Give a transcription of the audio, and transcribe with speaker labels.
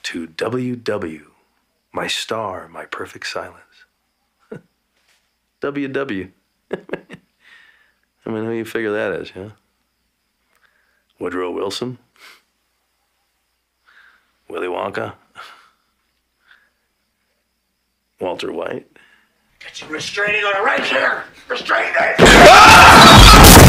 Speaker 1: to WW, my star, my perfect silence. WW. I mean, who you figure that is, huh? Woodrow Wilson? Willy Wonka? Walter White?
Speaker 2: Get your restraining order right here! Restrain it!